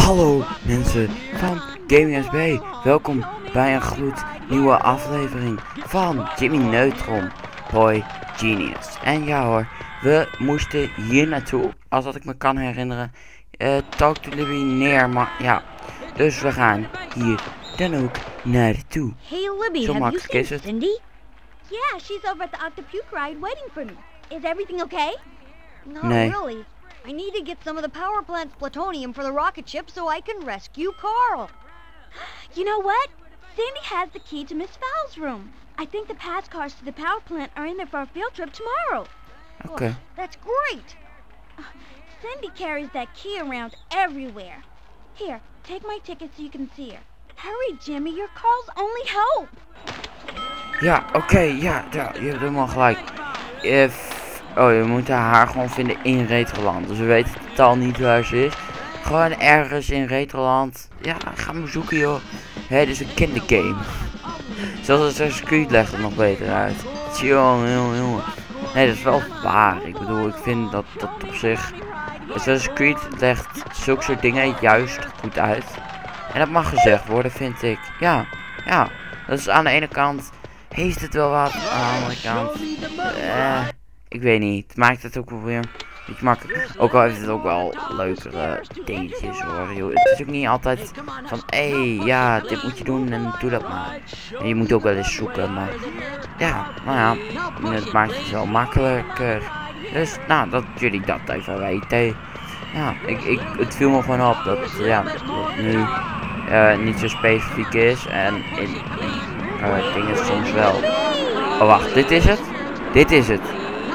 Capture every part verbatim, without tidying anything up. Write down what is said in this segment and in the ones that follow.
Hallo mensen van Gaming S B, welkom bij een gloednieuwe aflevering van Jimmy Neutron Boy Genius. En ja hoor, we moesten hier naartoe, als dat ik me kan herinneren, uh, Talk to Libby neer, maar ja. Dus we gaan hier dan ook naartoe. Hey Libby, Zo have you makkelijk is seen het. Cindy? Yeah, she's over at the Octopuke ride waiting for me. Is everything okay? Not Nee. really. I need to get some of the power plant's plutonium for the rocket ship so I can rescue Carl. You know what? Sandy has the key to Miss Fowle's room. I think the pass cars to the power plant are in there for a field trip tomorrow. Okay. Oh, that's great. Uh, Cindy carries that key around everywhere. Here, take my ticket so you can see her. Hurry, Jimmy, you're Carl's only hope. Ja, oké, okay, ja, ja, je hebt helemaal gelijk. If... Oh, je moet haar gewoon vinden in Retroland. Dus we weten totaal niet waar ze is. Gewoon ergens in Retroland. Ja, ga me zoeken joh. Hé, dit is een kindergame. Zoals Assassin's Creed legt het nog beter uit. Jongen, jongen, jongen. Nee, dat is wel waar. Ik bedoel, ik vind dat dat op zich... Assassin's Creed legt zulke soort dingen juist goed uit. En dat mag gezegd worden, vind ik. Ja, ja. Dat is aan de ene kant... Heeft het wel wat. Aan de andere kant... Eh... Ik weet niet, het maakt het ook wel weer een beetje makkelijk. Ook al heeft het ook wel leukere dingetjes hoor. Yo, het is ook niet altijd van, hé, hey, ja, dit moet je doen en doe dat maar. En je moet ook wel eens zoeken, maar ja, nou ja, het maakt het wel makkelijker. Dus, nou, dat jullie dat even weten. Ja, ik, ik, het viel me gewoon op dat, ja, dat nu uh, niet zo specifiek is en in, in uh, dingen soms wel. Oh, wacht, dit is het? Dit is het.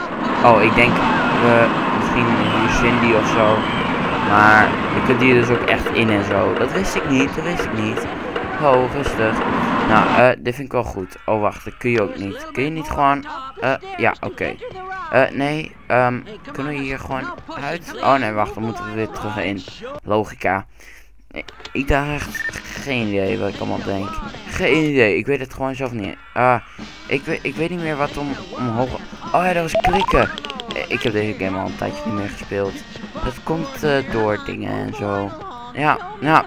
Oh, ik denk uh, misschien hier Cindy of zo. Maar je kunt hier dus ook echt in en zo. Dat wist ik niet, dat wist ik niet. Oh, rustig. Nou, uh, dit vind ik wel goed. Oh, wacht, dat kun je ook niet. Kun je niet gewoon... Uh, ja, oké. Okay. Uh, nee, um, kunnen we hier gewoon uit? Oh nee, wacht, dan moeten we weer terug in. Logica. Nee, ik dacht echt geen idee wat ik allemaal denk. Geen idee, ik weet het gewoon zelf niet. Ah, uh, ik, weet, ik weet niet meer wat om, omhoog... Oh ja, dat was klikken. Ik heb deze game al een tijdje niet meer gespeeld. Dat komt uh, door dingen en zo. Ja, nou,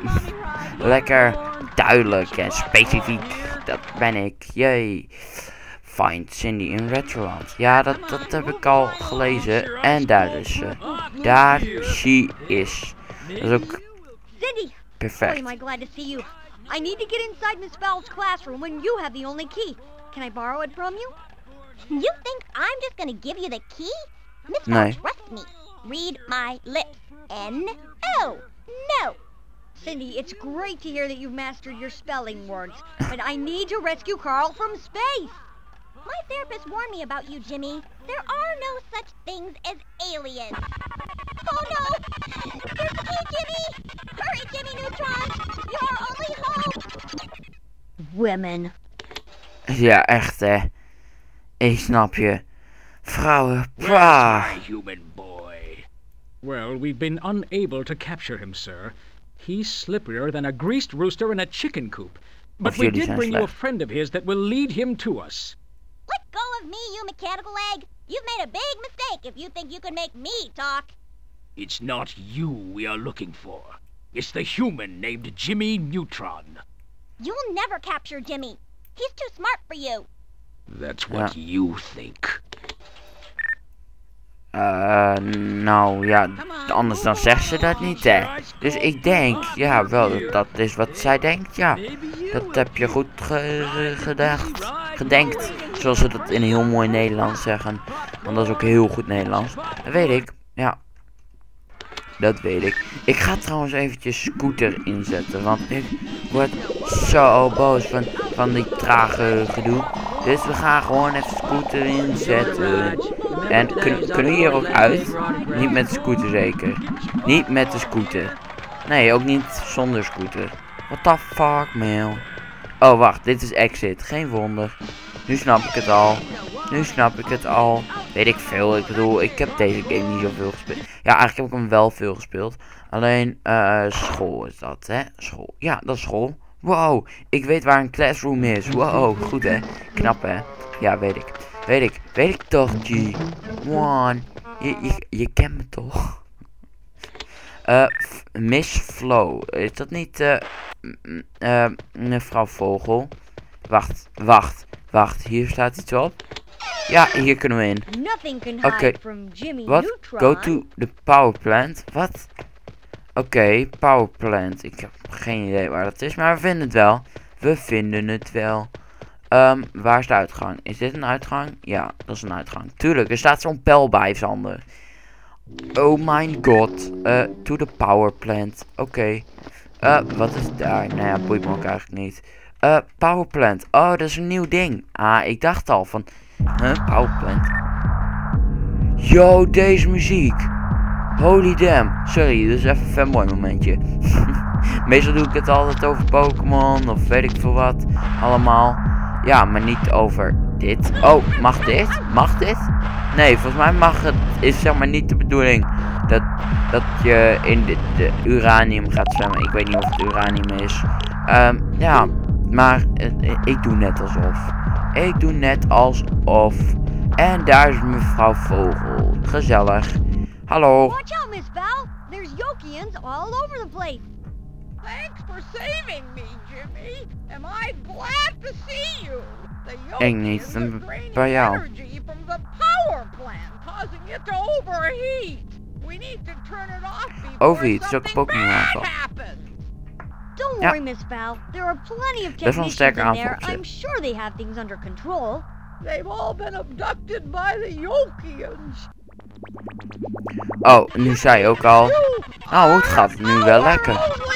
lekker duidelijk en specifiek. Dat ben ik. Jee. Find Cindy in Retroland. Ja, dat, dat heb ik al gelezen. En daar is ze. Daar she is. Dat is ook perfect. Boy, am I glad to see you. I need to get inside Miss Fowle's classroom when you have the only key. Can I borrow it from you? You think I'm just gonna give you the key? Miss Nee. Fowle, trust me. Read my lips. N O. No. Cindy, it's great to hear that you've mastered your spelling words, but I need to rescue Carl from space. My therapist warned me about you, Jimmy. There are no such things as aliens. Oh no! There's the key, Jimmy! Hurry, Jimmy Neutron! You're our only hope! Women. Ja, echt hè. Ik snap je. Vrouwen, pah. Human boy. Well, we've been unable to capture him, sir. He's slipperier than a greased rooster in a chicken coop. But Of we jullie did zijn bring you a slecht. friend of his that will lead him to us. Let go of me, you mechanical egg! You've made a big mistake if you think you can make me talk. It's not you we are looking for. It's the human named Jimmy Neutron. You'll never capture Jimmy. He's too smart for you. That's what Ja. you think. Uh, nou ja, anders dan zegt ze dat niet hè. Dus ik denk, ja wel, dat, dat is wat zij denkt, ja. Dat heb je goed ge ge gedacht, gedenkt. Zoals ze dat in heel mooi Nederlands zeggen. Want dat is ook heel goed Nederlands. Dat weet ik, ja. Dat weet ik. Ik ga trouwens eventjes Scooter inzetten, want ik word zo boos van, van die trage gedoe. Dus we gaan gewoon even Scooter inzetten. En kun, kunnen we hier ook uit? Niet met de scooter zeker. Niet met de scooter. Nee, ook niet zonder scooter. What the fuck, man. Oh, wacht, dit is exit. Geen wonder. Nu snap ik het al. Nu snap ik het al. Weet ik veel. Ik bedoel, ik heb deze game niet zoveel gespeeld. Ja, eigenlijk heb ik hem wel veel gespeeld. Alleen, uh, school is dat, hè? School. Ja, dat is school. Wow, ik weet waar een classroom is. Wow, goed hè. Knap hè. Ja, weet ik. Weet ik. Weet ik toch, G. One. Je, je, je kent me toch? Uh, Miss Flo. Is dat niet uh, uh, mevrouw Vogel? Wacht, wacht, wacht. Hier staat iets op. Ja, hier kunnen we in. Oké, okay. Wat? Go to the power plant. Wat? Oké, okay, power plant. Ik heb geen idee waar dat is, maar we vinden het wel. We vinden het wel. Um, waar is de uitgang? Is dit een uitgang? Ja, dat is een uitgang. Tuurlijk, er staat zo'n pijl bij, Sander. Oh my god. Uh, to the power plant. Oké. Okay. Uh, wat is daar? Nou ja, boeit me ook eigenlijk niet. Uh, power plant. Oh, dat is een nieuw ding. Ah, ik dacht al van... Huh, power plant. Yo, deze muziek. Holy damn. Sorry, dit is even een fanboy momentje. Meestal doe ik het altijd over Pokémon of weet ik veel wat. Allemaal. Ja, maar niet over dit. Oh, mag dit? Mag dit? Nee, volgens mij mag het. Is zeg maar niet de bedoeling dat, dat je in dit de uranium gaat zwemmen. Ik weet niet of het uranium is. Um, ja, maar uh, ik doe net alsof. Ik doe net alsof. En daar is mevrouw Vogel. Gezellig. Hallo. Watch out, Miss Val. There's Yokians all over the place. Thanks for saving me, Jimmy. Am I glad to see you. The Ik niet, Yokians are bij draining jou. energy from the power plant, causing it to overheat. We need to turn it off before Overheat, is ook een something Pokémon bad aanval. happens. Don't Ja. worry, Miss Val. There are plenty of Dat is wel een technicians sterke in aanval there. op zich. I'm sure they have things under control. They've all been abducted by the Yokians. Oh, nu zei je ook al. Nou, het gaat nu wel lekker.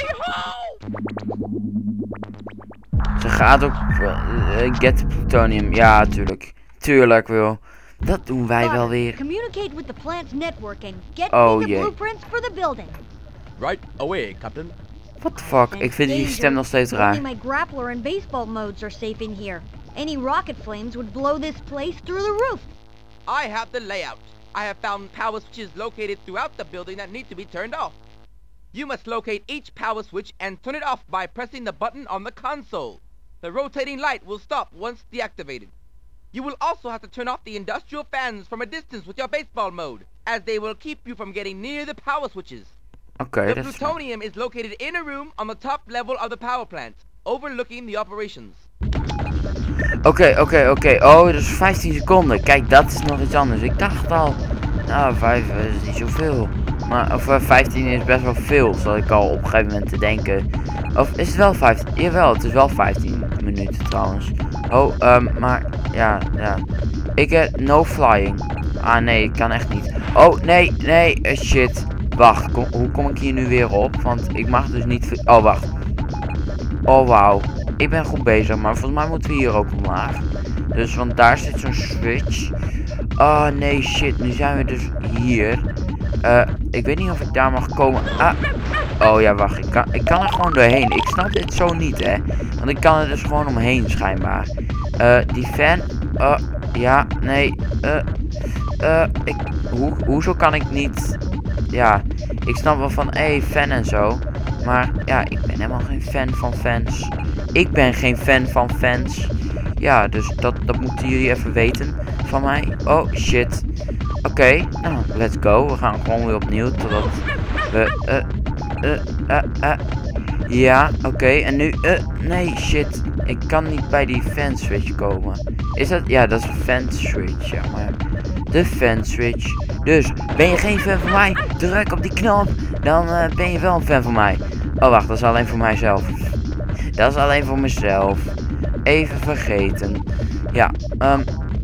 Ze gaat ook uh, get the plutonium. Ja, tuurlijk. Tuurlijk, Wil. Dat doen wij wel weer. Communicate with the plant's network and get Oh, me the jee. blueprints for the building. Right away, Captain. What the fuck? Ik vind die stem nog steeds raar. Only my grappler and baseball modes are safe in here. Any rocket flames would blow this place through the roof. I have the layout. I have found power switches located throughout the building that need to be turned off. You must locate each power switch and turn it off by pressing the button on the console. The rotating light will stop once deactivated. You will also have to turn off the industrial fans from a distance with your baseball mode, as they will keep you from getting near the power switches. Oké, The dat is... plutonium is located in a room on the top level of the power plant, overlooking the operations. Oké, oké, oké. Oh, dat is vijftien seconden. Kijk, dat is nog iets anders. Ik dacht al... Nou, vijf is niet zoveel. Maar, of uh, vijftien is best wel veel, zal ik al op een gegeven moment te denken. Of is het wel vijftien? Jawel, het is wel vijftien minuten trouwens. Oh, um, maar, ja, ja. Ik heb uh, no flying. Ah, nee, ik kan echt niet. Oh, nee, nee, uh, shit. Wacht, kom, hoe kom ik hier nu weer op? Want ik mag dus niet... Oh, wacht. Oh, wauw. Ik ben goed bezig, maar volgens mij moeten we hier ook omlaag. Dus, want daar zit zo'n switch. Oh, nee, shit. Nu zijn we dus hier. Uh, ik weet niet of ik daar mag komen. Ah. Oh, ja, wacht. Ik kan, ik kan er gewoon doorheen. Ik snap dit zo niet, hè. Want ik kan er dus gewoon omheen, schijnbaar. Uh, die fan. Uh, ja, nee. Uh, uh, ik, hoe, hoezo kan ik niet... Ja, ik snap wel van, hé, hey, fan en zo. Maar, ja, ik ben helemaal geen fan van fans. Ik ben geen fan van fans. Ja, dus dat, dat moeten jullie even weten van mij. Oh, shit. Oké, okay, nou, let's go. We gaan gewoon weer opnieuw, totdat we... Uh, uh, uh, uh. Ja, oké, okay, en nu... Uh, nee, shit. Ik kan niet bij die fan switch komen. Is dat... Ja, dat is een fan switch, ja, maar... De fan switch. Dus, ben je geen fan van mij? Druk op die knop. Dan uh, ben je wel een fan van mij. Oh, wacht, dat is alleen voor mijzelf. Dat is alleen voor mezelf. Even vergeten. Ja, um...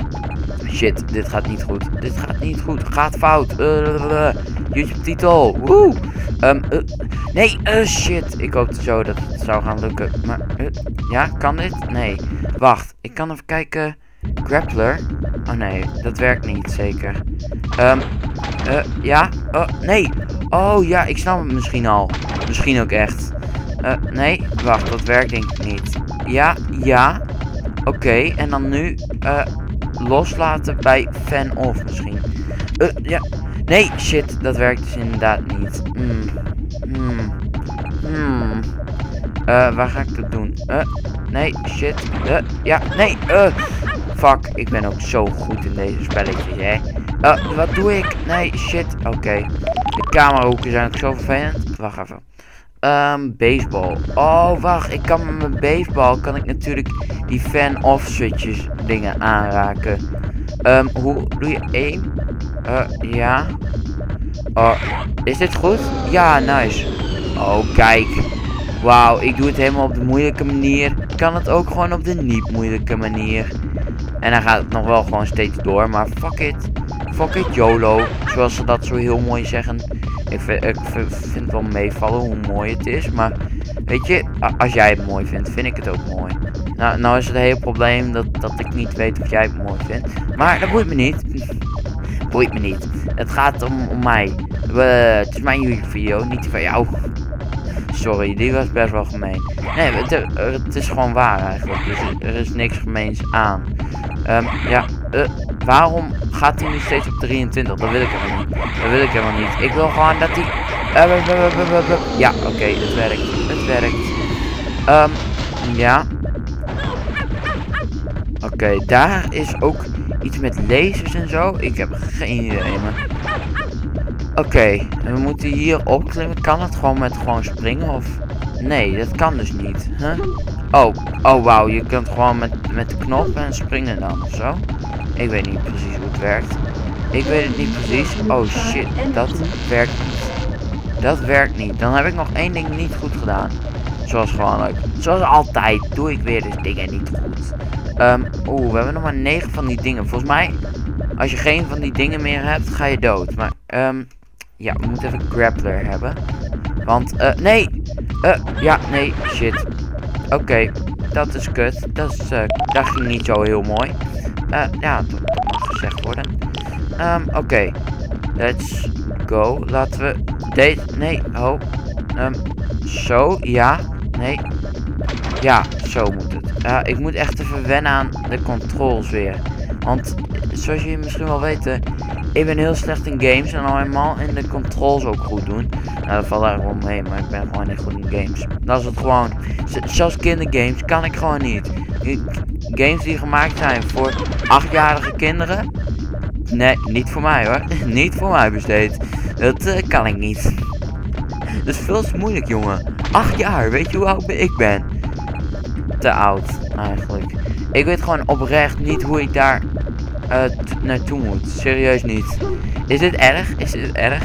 shit, dit gaat niet goed. Dit gaat niet goed. Gaat fout. Uh, YouTube titel. Woe. Um, uh, nee, uh, shit. Ik hoopte zo dat het zou gaan lukken. Maar, uh, ja, kan dit? Nee. Wacht, ik kan even kijken. Grappler. Oh nee, dat werkt niet, zeker. Um, uh, ja. Oh, nee. Oh ja, ik snap het misschien al. Misschien ook echt. Uh, nee, wacht, dat werkt denk ik niet. Ja, ja. Oké, okay, en dan nu uh, loslaten bij fan off misschien. Uh, ja. Nee, shit, dat werkt dus inderdaad niet. Hmm. Hmm. Hmm. Uh, waar ga ik dat doen? Uh, nee, shit. Uh, ja, nee. Uh. Fuck, ik ben ook zo goed in deze spelletjes, hè. Uh, wat doe ik? Nee, shit. Oké. Okay. De camerahoeken zijn ook zo vervelend. Wacht even. Um, baseball. Oh, wacht. Ik kan met mijn baseball kan ik natuurlijk die fan-off switches dingen aanraken. Um, hoe doe je één? Uh, ja. Oh, is dit goed? Ja, nice. Oh, kijk. Wauw, ik doe het helemaal op de moeilijke manier. Ik kan het ook gewoon op de niet moeilijke manier. En dan gaat het nog wel gewoon steeds door. Maar fuck it. Fuck it YOLO. Zoals ze dat zo heel mooi zeggen. Ik vind, ik vind het wel meevallen hoe mooi het is. Maar weet je, als jij het mooi vindt, vind ik het ook mooi. Nou, nou is het hele probleem dat, dat ik niet weet of jij het mooi vindt. Maar dat boeit me niet. Boeit me niet. Het gaat om, om mij. We, het is mijn YouTube video, niet die van jou. Sorry, die was best wel gemeen. Nee, het, het is gewoon waar eigenlijk. Dus er is niks gemeens aan. Um, ja, uh, waarom gaat hij nu steeds op drieëntwintig? Dat wil ik helemaal niet. Dat wil ik helemaal niet. Ik wil gewoon dat hij... Uh, uh, uh, uh, uh. Ja, oké, okay, het werkt. Het werkt. Um, ja. Oké, okay, daar is ook iets met lasers en zo. Ik heb geen idee, maar... Oké, okay, we moeten hier opklimmen. Kan het gewoon met gewoon springen of... Nee, dat kan dus niet. Huh? Oh, oh wauw, je kunt gewoon met, met de knop en springen dan of zo. Ik weet niet precies hoe het werkt. Ik weet het niet precies. Oh shit, dat werkt niet. Dat werkt niet. Dan heb ik nog één ding niet goed gedaan. Zoals gewoonlijk. Zoals altijd doe ik weer dus dingen niet goed. Um, Oeh, we hebben nog maar negen van die dingen. Volgens mij, als je geen van die dingen meer hebt, ga je dood. Maar, um, ja, we moeten even een grappler hebben. Want, uh, nee. Uh, ja, nee, shit. Oké, okay, dat is kut. Dat, is, uh, dat ging niet zo heel mooi. Uh, ja, dat, dat mag gezegd worden. Um, Oké. Okay. Let's go. Laten we deze... Nee, oh. Um, zo, ja. Nee. Ja, zo moet het. Uh, ik moet echt even wennen aan de controls weer. Want, zoals jullie misschien wel weten... Ik ben heel slecht in games en al helemaal in de controls ook goed doen. Nou, dat valt daar gewoon mee, maar ik ben gewoon niet goed in games. Dat is het gewoon. Zelfs kindergames kan ik gewoon niet. Games die gemaakt zijn voor achtjarige kinderen. Nee, niet voor mij hoor. Niet voor mij besteed. Dat uh, kan ik niet. Dat is veel te moeilijk, jongen. Acht jaar, weet je hoe oud ik ben? Te oud, eigenlijk. Ik weet gewoon oprecht niet hoe ik daar... Uh, naartoe moet. Serieus niet. Is dit erg? Is dit erg?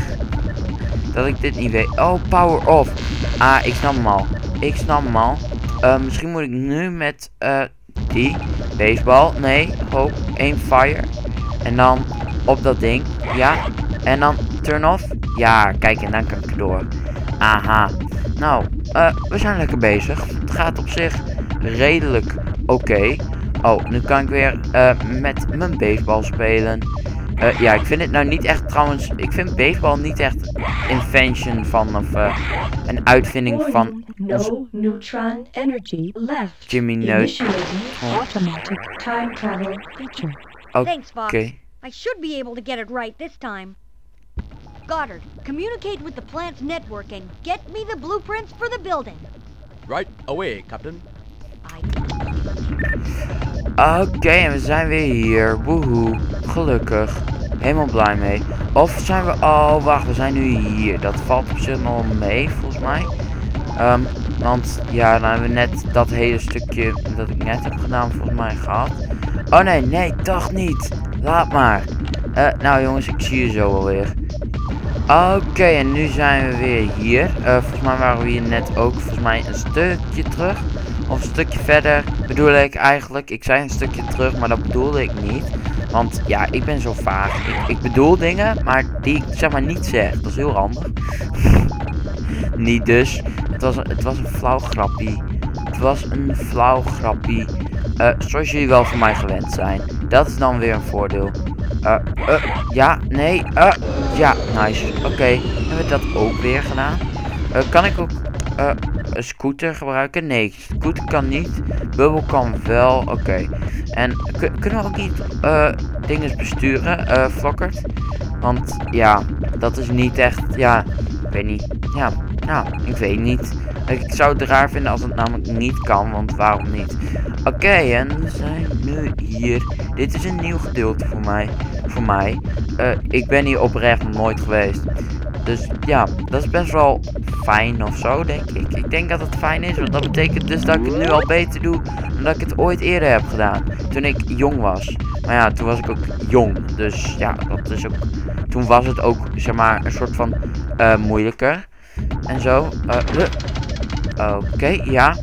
Dat ik dit niet weet. Oh, power off. Ah, ik snap hem al. Ik snap hem al. Uh, misschien moet ik nu met uh, die baseball. Nee, hoop. Aim fire. En dan op dat ding. Ja. En dan turn off. Ja, kijk, en dan kan ik erdoor. Aha. Nou, uh, we zijn lekker bezig. Het gaat op zich redelijk oké. Okay. Oh, nu kan ik weer uh, met mijn baseball spelen. Uh, ja, ik vind het nou niet echt trouwens... Ik vind baseball niet echt invention van of uh, een uitvinding van... No neutron energy left. Jimmy Neutron. Automatic time travel feature. Oké. Thanks, Fox. I should be able to get it right this time. Goddard, communicate with the plant's network and get me the blueprints for the building. Right away, Captain. Oké, okay, en we zijn weer hier. Woehoe. Gelukkig. Helemaal blij mee. Of zijn we... Oh, wacht. We zijn nu hier. Dat valt op zich nog mee, volgens mij. Um, want, ja, dan hebben we net dat hele stukje dat ik net heb gedaan, volgens mij gehad. Oh, nee, nee, toch niet. Laat maar. Uh, nou, jongens, ik zie je zo alweer. Oké, okay, en nu zijn we weer hier. Uh, volgens mij waren we hier net ook, volgens mij, een stukje terug. Of een stukje verder bedoel ik eigenlijk. Ik zei een stukje terug, maar dat bedoelde ik niet. Want ja, ik ben zo vaag. Ik, ik bedoel dingen, maar die ik zeg maar niet zeg. Dat is heel handig. Niet dus. Het was, het was een flauw grappie. Het was een flauw grappie. Uh, zoals jullie wel van mij gewend zijn. Dat is dan weer een voordeel. Uh, uh, ja, nee. Uh, ja, nice. Oké, okay. Hebben we dat ook weer gedaan? Uh, kan ik ook... Uh, een scooter gebruiken? Nee, scooter kan niet. Bubbel kan wel. Oké. Okay. En kunnen we ook niet uh, dingen besturen? Uh, Flokkert? Want ja, dat is niet echt. Ja, ik weet niet. Ja, nou, ik weet niet. Ik zou het raar vinden als het namelijk niet kan, want waarom niet? Oké, okay, en we zijn nu hier. Dit is een nieuw gedeelte voor mij. Voor mij. Uh, ik ben hier oprecht nog nooit geweest. Dus ja, dat is best wel fijn of zo, denk ik. Ik denk dat het fijn is, want dat betekent dus dat ik het nu al beter doe dan dat ik het ooit eerder heb gedaan. Toen ik jong was. Maar ja, toen was ik ook jong. Dus ja, dat is ook... Toen was het ook, zeg maar, een soort van uh, moeilijker. En zo. Uh, uh. Oké, okay, ja.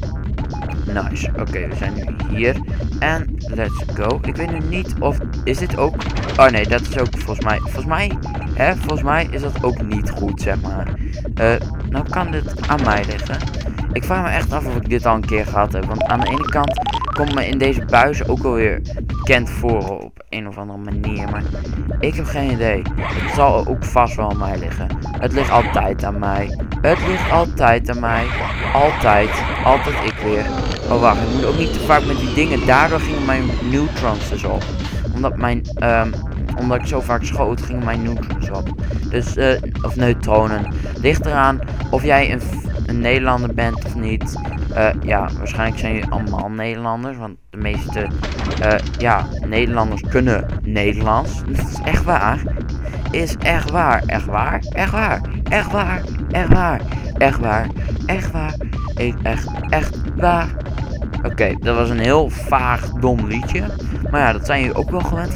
Nice. Oké, okay, we zijn nu hier. En let's go. Ik weet nu niet of... Is dit ook... Oh nee, dat is ook volgens mij... Volgens mij... Hè, volgens mij is dat ook niet goed, zeg maar. Uh, nou kan dit aan mij liggen. Ik vraag me echt af of ik dit al een keer gehad heb. Want aan de ene kant komt me in deze buis ook alweer bekend voor op een of andere manier. Maar ik heb geen idee. Het zal ook vast wel aan mij liggen. Het ligt altijd aan mij. Het ligt altijd aan mij. Altijd. Altijd ik weer. Oh wacht, ik moet ook niet te vaak met die dingen. Daardoor gingen mijn neutrons dus op. Omdat mijn... Um, omdat ik zo vaak schoot, gingen mijn neutrons op. Dus, uh, of neutronen. Ligt eraan of jij een, een Nederlander bent of niet. Uh, ja, waarschijnlijk zijn jullie allemaal Nederlanders. Want de meeste, uh, ja, Nederlanders kunnen Nederlands. Dat is echt waar. Is echt waar. Echt waar. Echt waar. Echt waar. Echt waar. Echt waar. Echt waar. Echt, echt, echt waar. Oké, okay, dat was een heel vaag, dom liedje. Maar ja, dat zijn jullie ook wel gewend.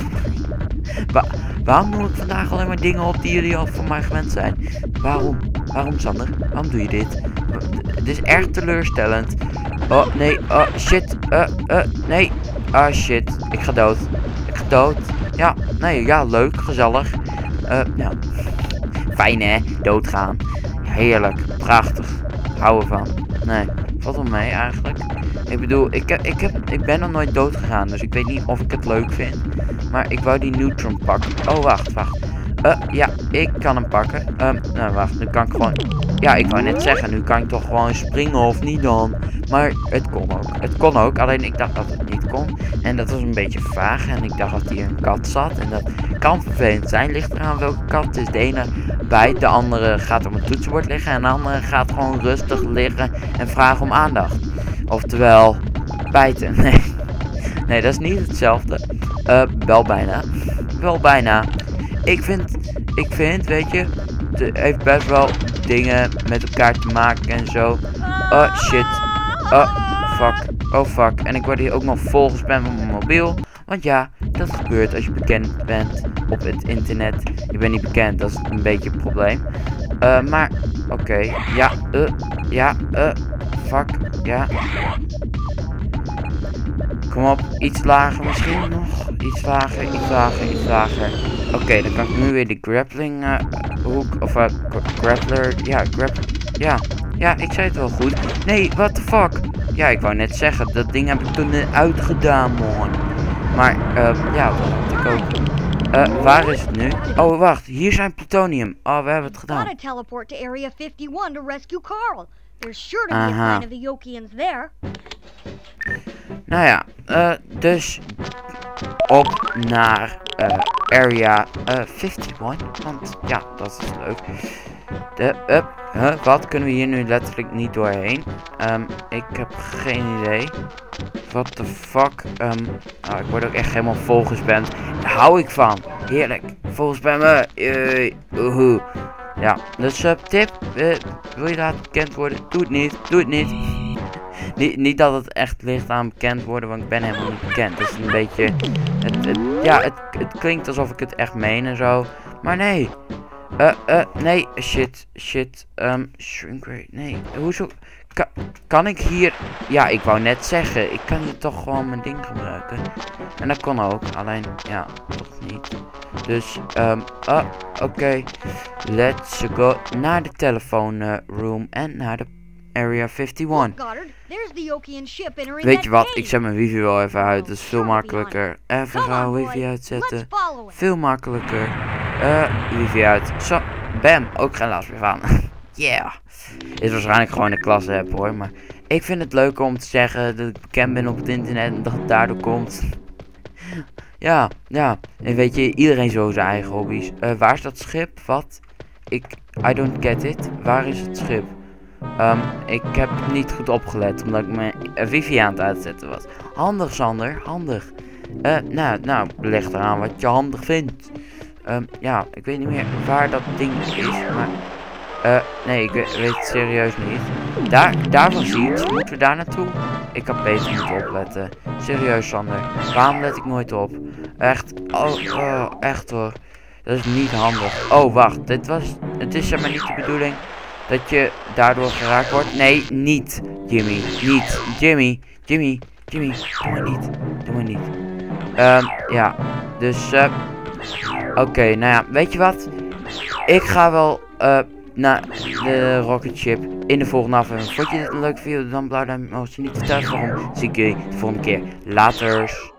Wa waarom doe ik vandaag alleen maar dingen op die jullie al van mij gewend zijn? Waarom? Waarom, Sander? Waarom doe je dit? Het is erg teleurstellend. Oh, nee. Oh, shit. Uh, uh, nee. Ah, shit. Ik ga dood. Ik ga dood. Ja, nee. Ja, leuk. Gezellig. Uh, nou. Fijn, hè? Doodgaan. Heerlijk. Prachtig. Hou ervan. Nee. Valt wel mee, eigenlijk. Ik bedoel, ik, heb, ik, heb, ik ben nog nooit dood gegaan, dus ik weet niet of ik het leuk vind. Maar ik wou die neutron pakken. Oh, wacht, wacht. Uh, ja, ik kan hem pakken. Um, nou, wacht, nu kan ik gewoon... Ja, ik wou net zeggen, nu kan ik toch gewoon springen of niet dan. Maar het kon ook. Het kon ook, alleen ik dacht dat het niet kon. En dat was een beetje vaag. En ik dacht dat hier een kat zat. En dat kan vervelend zijn. Ligt eraan welke kat. Dus de ene bijt, de andere gaat op een toetsenbord liggen. En de andere gaat gewoon rustig liggen en vragen om aandacht. Oftewel, bijten. Nee, nee, dat is niet hetzelfde. Uh, wel bijna. Wel bijna. Ik vind, ik vind, weet je, het heeft best wel dingen met elkaar te maken en zo. Oh, shit. Oh, fuck. Oh, fuck. En ik word hier ook nog volgespamd op mijn mobiel. Want ja, dat gebeurt als je bekend bent op het internet. Je bent niet bekend, dat is een beetje een probleem. Uh, maar, oké. Okay. Ja, uh, ja, uh, fuck, ja. Kom op, iets lager misschien nog. Iets lager, iets lager, iets lager. Oké, okay, dan kan ik nu weer de grappling uh, hoek, of uh, grappler, ja, grap, ja. Ja, ik zei het wel goed. Nee, what the fuck? Ja, ik wou net zeggen, dat ding heb ik toen uitgedaan, man. Maar, uh, ja, dat had ik ook. Uh, waar is het nu? Oh, wacht, hier zijn plutonium. Oh, we hebben het gedaan. Gotta teleport to Area fifty-one to rescue Carl. There's sure to be a sign of the Yokians there. Nou ja, uh, dus op naar uh, Area uh, fifty-one. Want ja, dat is leuk. De, uh, huh, wat kunnen we hier nu letterlijk niet doorheen? Um, ik heb geen idee. What the fuck? Um, oh, ik word ook echt helemaal volgespamd. Daar hou ik van. Heerlijk. Volgespammen. Uh, uh, ja, dus uh, tip. Uh, wil je laten bekend worden? Doe het niet. Doe het niet. Niet, niet dat het echt ligt aan bekend worden, want ik ben helemaal niet bekend. Dat is een beetje... Het, het, ja, het, het klinkt alsof ik het echt meen en zo. Maar nee. Uh, uh, nee. Shit, shit. Um, shrink rate. Nee. Hoezo... Ka kan ik hier... Ja, ik wou net zeggen. Ik kan hier toch gewoon mijn ding gebruiken. En dat kon ook. Alleen, ja, toch niet. Dus, um, uh, oké. Okay. Let's go naar de telefoonroom en naar de Area fifty-one. Weet je wat? Ik zet mijn wifi wel even uit. Dat is veel makkelijker. Even gauw wifi uitzetten. Veel makkelijker. Uh, wifi uit. Zo. Bam. Ook geen last meer van. Yeah. Is waarschijnlijk gewoon een klasse heb hoor. Maar ik vind het leuk om te zeggen dat ik bekend ben op het internet en dat het daardoor komt. Ja, ja. En weet je, iedereen zo zijn eigen hobby's. Uh, waar is dat schip? Wat? Ik, I don't get it. Waar is het schip? Um, ik heb niet goed opgelet, omdat ik mijn uh, wifi aan het uitzetten was. Handig, Sander, handig. Uh, nou, nou, ligt eraan wat je handig vindt. Um, ja, ik weet niet meer waar dat ding is, maar... Uh, nee, ik weet, weet het serieus niet. Daar, daar was iets. Moeten we daar naartoe? Ik had beter moeten opletten. Serieus, Sander. Waarom let ik nooit op? Echt, oh, oh, echt hoor. Dat is niet handig. Oh, wacht. Dit was, het is zeg maar niet de bedoeling dat je daardoor geraakt wordt. Nee, niet. Jimmy, niet. Jimmy, Jimmy, Jimmy. Doe maar niet. Doe maar niet. Um, ja, dus, uh, oké, okay, nou ja, weet je wat? Ik ga wel, uh, naar de rocket ship in de volgende aflevering. Vond je dit een leuke video? Dan blauw duimpje omhoog. Als je niet vertelt waarom, zie ik jullie de volgende keer. Laters.